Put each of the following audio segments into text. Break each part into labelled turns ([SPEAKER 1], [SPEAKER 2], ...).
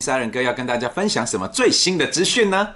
[SPEAKER 1] 杀人哥要跟大家分享什么最新的资讯呢？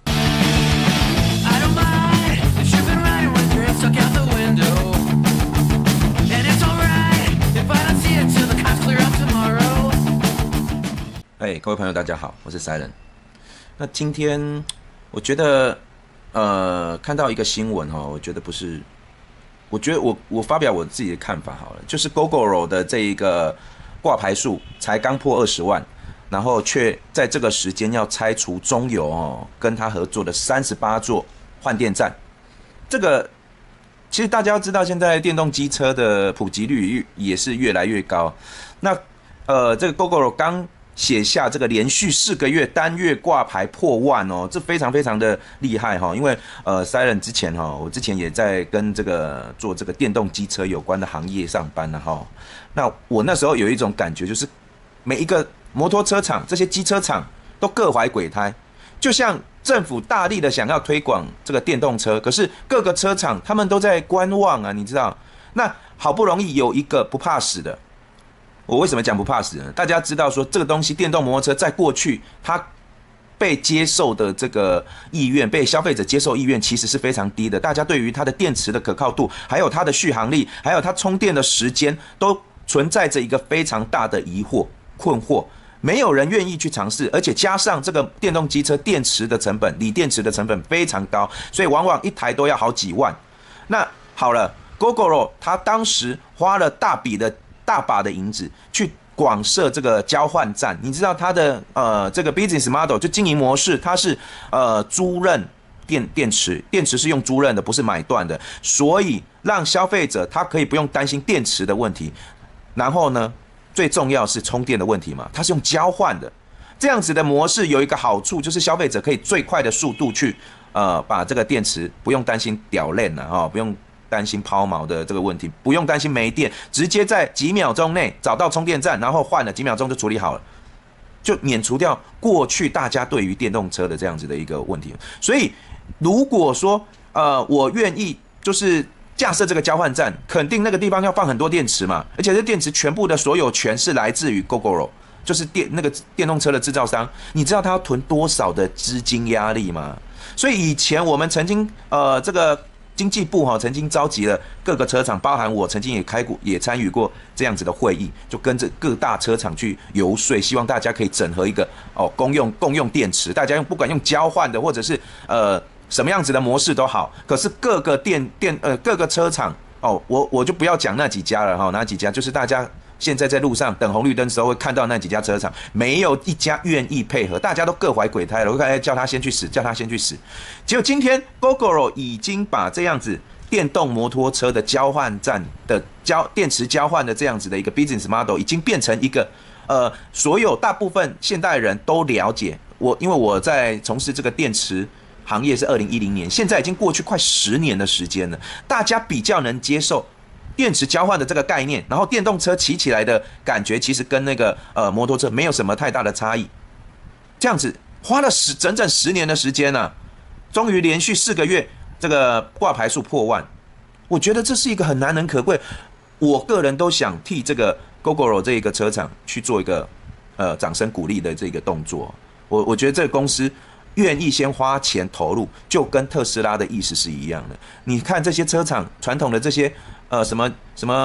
[SPEAKER 1] 各位朋友大家好，我是 Silent。那今天我觉得看到一个新闻我觉得不是，我觉得我发表我自己的看法好了，就是 Gogoro 的这一个挂牌数才刚破20万，然后却在这个时间要拆除中油跟他合作的38座换电站。这个其实大家要知道，现在电动机车的普及率也是越来越高。那这个 Gogoro 刚写下这个连续4个月单月挂牌破万这非常非常的厉害因为Silent 之前我之前也在跟这个做这个电动机车有关的行业上班那我那时候有一种感觉，就是每一个摩托车厂、这些机车厂都各怀鬼胎，就像政府大力的想要推广这个电动车，可是各个车厂他们都在观望啊，你知道？那好不容易有一个不怕死的。我为什么讲不怕死呢？大家知道说这个东西，电动摩托车在过去它被接受的这个意愿，被消费者接受意愿其实是非常低的。大家对于它的电池的可靠度，还有它的续航力，还有它充电的时间，都存在着一个非常大的疑惑、困惑。没有人愿意去尝试，而且加上这个电动机车电池的成本，锂电池的成本非常高，所以往往一台都要好几万。那好了 ，Gogoro 它当时花了大把的银子去广设这个交换站，你知道它的这个 business model 就经营模式，它是租赁电池是用租赁的，不是买断的，所以让消费者他可以不用担心电池的问题，然后呢，最重要是充电的问题嘛，它是用交换的，这样子的模式有一个好处，就是消费者可以最快的速度去把这个电池不用担心掉链了不用担心抛锚的这个问题，不用担心没电，直接在几秒钟内找到充电站，然后换了几秒钟就处理好了，就免除掉过去大家对于电动车的这样子的一个问题。所以如果说我愿意就是架设这个交换站，肯定那个地方要放很多电池嘛，而且这电池全部的所有权是来自于 Gogoro， 就是那个电动车的制造商。你知道他要囤多少的资金压力吗？所以以前我们曾经这个经济部曾经召集了各个车厂，包含我曾经也参与过这样子的会议，就跟着各大车厂去游说，希望大家可以整合一个共用电池，大家不管用交换的或者是什么样子的模式都好。可是各个各个车厂我就不要讲那几家了哪几家，就是大家现在在路上等红绿灯的时候会看到那几家车厂，没有一家愿意配合，大家都各怀鬼胎了。我看叫他先去死，叫他先去死。结果今天 Gogoro 已经把这样子电动摩托车的交换站的电池交换的这样子的一个 business model， 已经变成一个所有大部分现代人都了解。因为我在从事这个电池行业是2010年，现在已经过去快10年的时间了，大家比较能接受电池交换的这个概念，然后电动车骑起来的感觉其实跟那个摩托车没有什么太大的差异。这样子花了整整10年的时间终于连续4个月这个挂牌数破万，我觉得这是一个很难能可贵。我个人都想替这个 Gogoro 这一个车厂去做一个掌声鼓励的这个动作。我觉得这个公司愿意先花钱投入，就跟特斯拉的意思是一样的。你看这些车厂传统的这些什么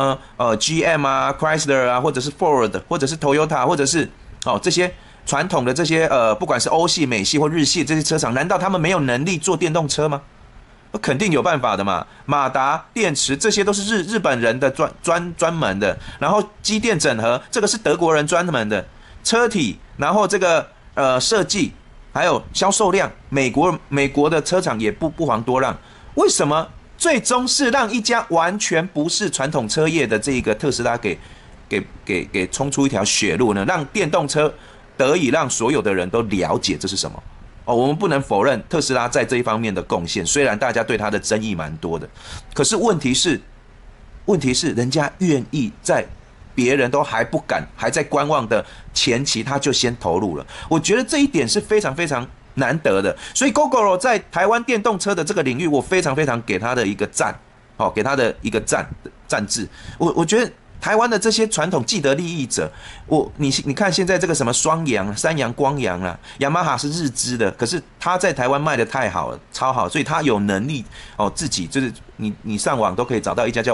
[SPEAKER 1] GM Chrysler 或者是 Ford 或者是 Toyota 或者是这些传统的这些不管是欧系、美系或日系这些车厂，难道他们没有能力做电动车吗？肯定有办法的嘛。马达、电池这些都是日本人的专门的，然后机电整合这个是德国人专门的，车体，然后这个设计还有销售量，美国的车厂也不遑多让。为什么最终是让一家完全不是传统车业的这个特斯拉给冲出一条血路呢？让电动车得以让所有的人都了解这是什么？我们不能否认特斯拉在这一方面的贡献，虽然大家对他的争议蛮多的，可是问题是人家愿意在别人都还不敢、还在观望的前期，他就先投入了。我觉得这一点是非常非常难得的。所以 Gogoro 在台湾电动车的这个领域，我非常非常给他的一个赞，给他的一个赞字。我觉得台湾的这些传统既得利益者，你看现在这个什么双阳、三阳、光阳啦，雅马哈是日资的，可是他在台湾卖的太好了，超好，所以他有能力自己就是你上网都可以找到一家叫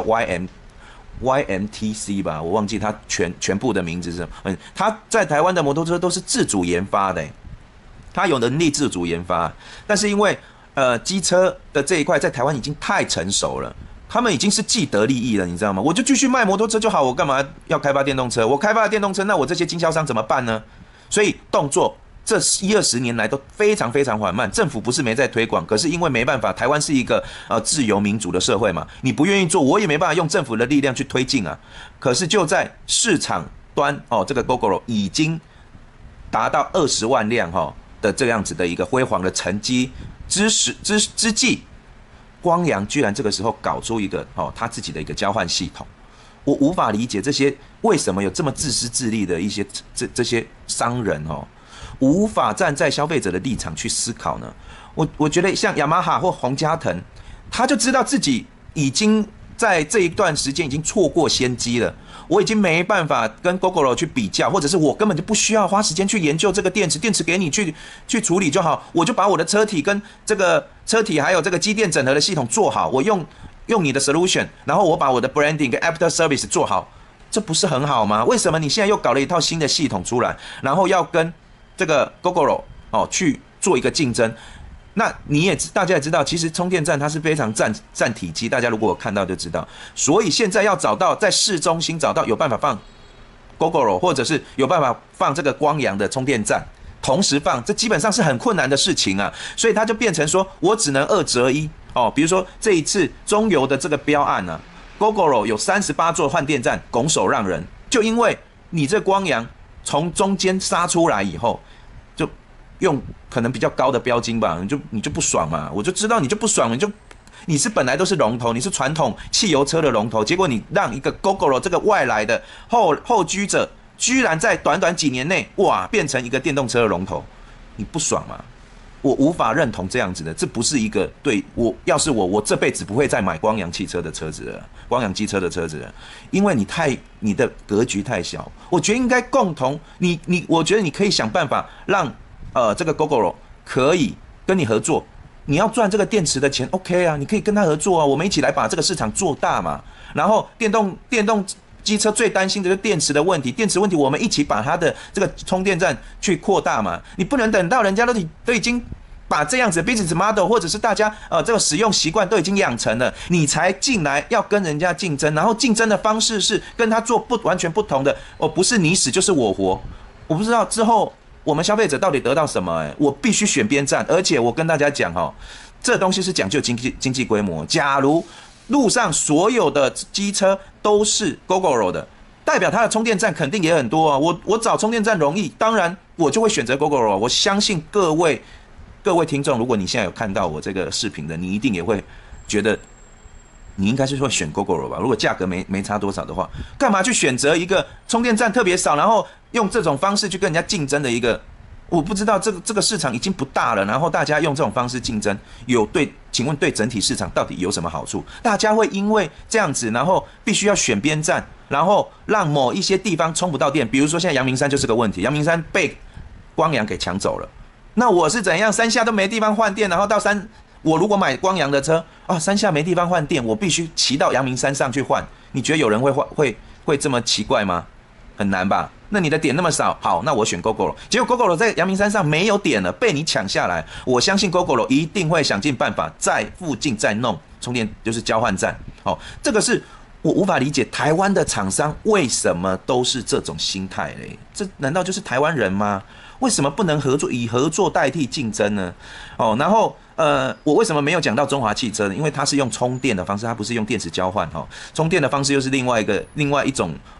[SPEAKER 1] YMTC 吧，我忘记他全部的名字是什么。他在台湾的摩托车都是自主研发的，他有能力自主研发，但是因为机车的这一块在台湾已经太成熟了。他们已经是既得利益了，你知道吗？我就继续卖摩托车就好，我干嘛要开发电动车？我开发了电动车，那我这些经销商怎么办呢？所以动作这10-20年来都非常非常缓慢。政府不是没在推广，可是因为没办法，台湾是一个自由民主的社会嘛，你不愿意做，我也没办法用政府的力量去推进啊。可是就在市场端这个 Gogoro 已经达到20万辆的这样子的一个辉煌的成绩之际。光阳居然这个时候搞出一个他自己的一个交换系统，我无法理解这些为什么有这么自私自利的一些这些商人无法站在消费者的立场去思考呢？我觉得像雅马哈或宏佳腾，他就知道自己已经在这一段时间已经错过先机了。我已经没办法跟 Gogoro 去比较，或者是我根本就不需要花时间去研究这个电池给你去处理就好，我就把我的车体跟这个车体还有这个机电整合的系统做好，我用你的 solution， 然后我把我的 branding 跟 after service 做好，这不是很好吗？为什么你现在又搞了一套新的系统出来，然后要跟这个 Gogoro 去做一个竞争？那大家也知道，其实充电站它是非常占体积，大家如果有看到就知道。所以现在要找到在市中心找到有办法放 Gogoro， 或者是有办法放这个光阳的充电站，同时放，这基本上是很困难的事情啊。所以它就变成说我只能2择1比如说这一次中油的这个标案呢，Gogoro 有38座换电站拱手让人，就因为你这光阳从中间杀出来以后，就用可能比较高的标金吧，你就不爽嘛，我就知道你就不爽，你是本来都是龙头，你是传统汽油车的龙头，结果你让一个 Gogoro 这个外来的后居者，居然在短短几年内变成一个电动车的龙头，你不爽吗？我无法认同这样子的，这不是一个对我，要是我这辈子不会再买光阳汽车的车子了，光阳机车的车子了，因为你的格局太小。我觉得应该共同，我觉得你可以想办法让这个 Gogoro 可以跟你合作，你要赚这个电池的钱 ，OK 啊，你可以跟他合作啊，我们一起来把这个市场做大嘛。然后电动机车最担心的就是电池的问题，电池问题我们一起把它的这个充电站去扩大嘛。你不能等到人家都已经把这样子的 business model 或者是大家这个使用习惯都已经养成了，你才进来要跟人家竞争，然后竞争的方式是跟他做完全不同的，不是你死就是我活。我不知道之后我们消费者到底得到什么？我必须选边站，而且我跟大家讲这东西是讲究经济规模。假如路上所有的机车都是 Gogoro 的，代表它的充电站肯定也很多啊。我找充电站容易，当然我就会选择 Gogoro。我相信各位听众，如果你现在有看到我这个视频的，你一定也会觉得你应该是会选 Gogoro 吧？如果价格没差多少的话，干嘛去选择一个充电站特别少，然后用这种方式去跟人家竞争的一个？我不知道这个市场已经不大了，然后大家用这种方式竞争，请问对整体市场到底有什么好处？大家会因为这样子，然后必须要选边站，然后让某一些地方充不到电，比如说现在阳明山就是个问题，阳明山被光阳给抢走了。那我是怎样？山下都没地方换电，然后我如果买光阳的车山下没地方换电，我必须骑到阳明山上去换。你觉得有人会这么奇怪吗？很难吧？那你的点那么少，好，那我选 Gogoro。结果 Gogoro 在阳明山上没有点了，被你抢下来。我相信 Gogoro 一定会想尽办法在附近再弄充电，就是交换站。这个是我无法理解台湾的厂商为什么都是这种心态嘞？这难道就是台湾人吗？为什么不能合作，以合作代替竞争呢？然后我为什么没有讲到中华汽车呢？因为它是用充电的方式，它不是用电池交换充电的方式又是另外一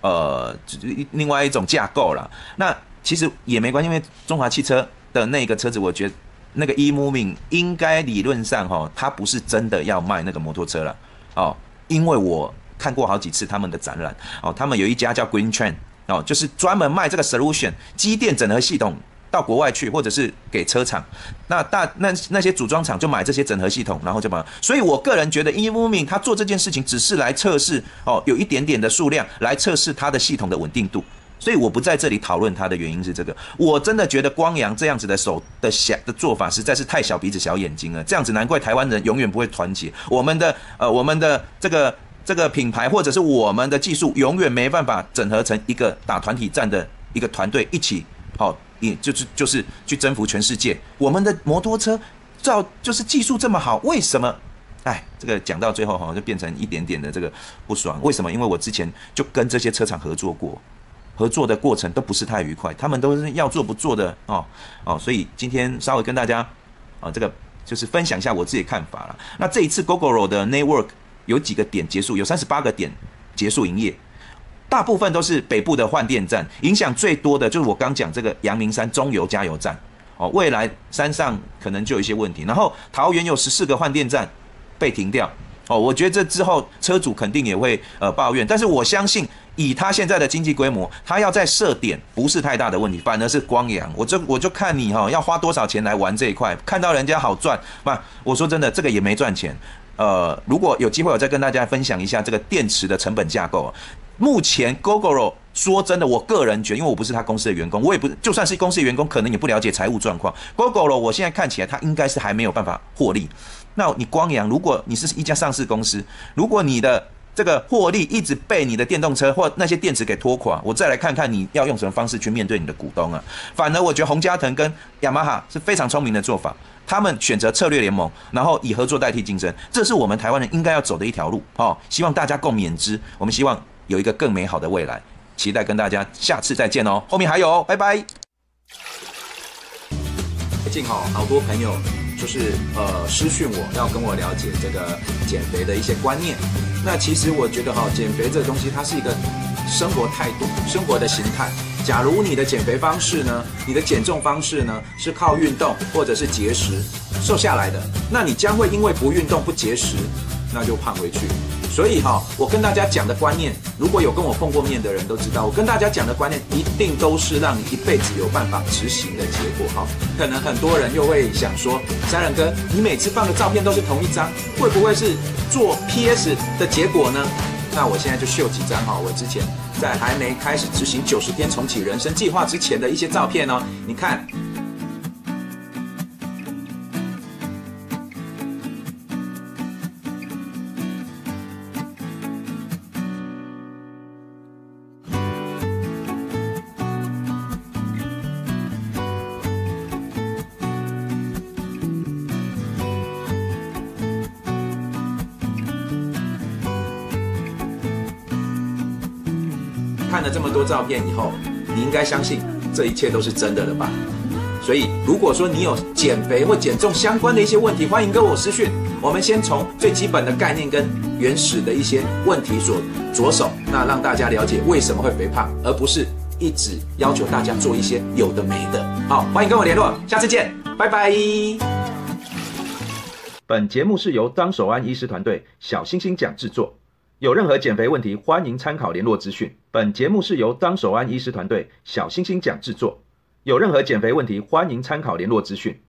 [SPEAKER 1] 种架构啦。那其实也没关系，因为中华汽车的那个车子，我觉得那个 eMoving 应该理论上它不是真的要卖那个摩托车了因为我看过好几次他们的展览他们有一家叫 Green Train就是专门卖这个 solution 机电整合系统到国外去，或者是给车厂，那些组装厂就买这些整合系统，然后就把。所以我个人觉得 eMoving 他做这件事情只是来测试有一点点的数量来测试它的系统的稳定度。所以我不在这里讨论它的原因是这个，我真的觉得光阳这样子的做法实在是太小鼻子小眼睛了，这样子难怪台湾人永远不会团结，我们的这个品牌或者是我们的技术永远没办法整合成一个打团体战的一个团队一起就是去征服全世界。我们的摩托车就是技术这么好，为什么？这个讲到最后就变成一点点的这个不爽。为什么？因为我之前就跟这些车厂合作过。合作的过程都不是太愉快，他们都是要做不做的所以今天稍微跟大家这个就是分享一下我自己的看法了。那这一次 Gogoro 的 Network 有几个点结束，有38个点结束营业，大部分都是北部的换电站，影响最多的就是我刚讲这个阳明山中油加油站未来山上可能就有一些问题，然后桃园有14个换电站被停掉我觉得这之后车主肯定也会抱怨，但是我相信以他现在的经济规模，他要再设点不是太大的问题，反而是光阳。我就看你要花多少钱来玩这一块，看到人家好赚，我说真的，这个也没赚钱。如果有机会，我再跟大家分享一下这个电池的成本架构。目前 Gogoro 说真的，我个人觉得，因为我不是他公司的员工，我也不就算是公司的员工，可能也不了解财务状况。Gogoro 我现在看起来，他应该是还没有办法获利。那你光阳，如果你是一家上市公司，如果你的这个获利一直被你的电动车或那些电池给拖垮，我再来看看你要用什么方式去面对你的股东啊。反而我觉得宏佳腾跟雅马哈是非常聪明的做法，他们选择策略联盟，然后以合作代替竞争，这是我们台湾人应该要走的一条路希望大家共勉之，我们希望有一个更美好的未来，期待跟大家下次再见后面还有拜拜。最近好多朋友就是私讯我要跟我了解这个减肥的一些观念。那其实我觉得减肥这个东西它是一个生活态度、生活的形态。假如你的减肥方式呢，你的减重方式呢是靠运动或者是节食瘦下来的，那你将会因为不运动不节食，那就胖回去。所以我跟大家讲的观念，如果有跟我碰过面的人都知道，我跟大家讲的观念一定都是让你一辈子有办法执行的结果可能很多人又会想说，三人哥，你每次放的照片都是同一张，会不会是做 PS 的结果呢？那我现在就秀几张我之前在还没开始执行90天重启人生计划之前的一些照片你看。看了这么多照片以后，你应该相信这一切都是真的了吧？所以如果说你有减肥或减重相关的一些问题，欢迎跟我私讯，我们先从最基本的概念跟原始的一些问题所着手，那让大家了解为什么会肥胖，而不是一直要求大家做一些有的没的。好，欢迎跟我联络，下次见，拜拜。本节目是由张守安医师团队小星星讲制作。有任何减肥问题，欢迎参考联络资讯。本节目是由张守安医师团队小星星讲制作。有任何减肥问题，欢迎参考联络资讯。